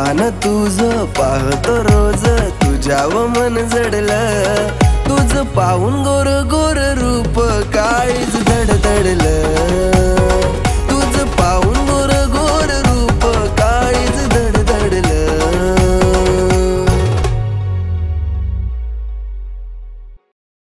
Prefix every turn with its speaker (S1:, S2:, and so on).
S1: पान तुझं पाहतो रोज, तुझ्यावर मन जडलं, तुझं पाहून गोर गोर रूप काळीज धडधडलं.